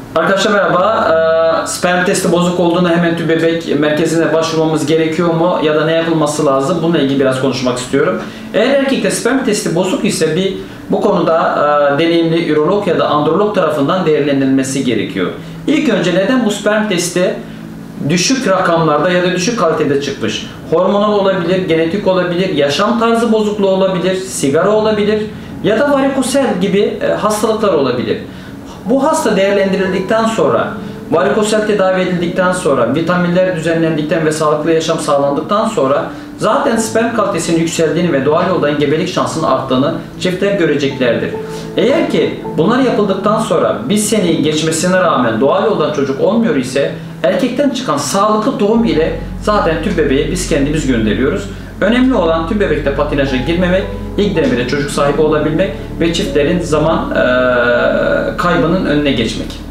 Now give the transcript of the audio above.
Arkadaşlar merhaba. Sperm testi bozuk olduğunda hemen tüp bebek merkezine başvurmamız gerekiyor mu ya da ne yapılması lazım? Bununla ilgili biraz konuşmak istiyorum. Eğer erkekte sperm testi bozuk ise bu konuda deneyimli ürolog ya da androlog tarafından değerlendirilmesi gerekiyor. İlk önce neden bu sperm testi düşük rakamlarda ya da düşük kalitede çıkmış? Hormonal olabilir, genetik olabilir, yaşam tarzı bozukluğu olabilir, sigara olabilir ya da varikosel gibi hastalıklar olabilir. Bu hasta değerlendirildikten sonra, varikosel tedavi edildikten sonra, vitaminler düzenlendikten ve sağlıklı yaşam sağlandıktan sonra zaten sperm kalitesinin yükseldiğini ve doğal yoldan gebelik şansının arttığını çiftler göreceklerdir. Eğer ki bunlar yapıldıktan sonra bir seneyi geçmesine rağmen doğal yoldan çocuk olmuyor ise erkekten çıkan sağlıklı doğum ile zaten tüp bebeği biz kendimiz gönderiyoruz. Önemli olan tüp bebekte patinaja girmemek, ilk denemede çocuk sahibi olabilmek ve çiftlerin zaman kaybının önüne geçmek.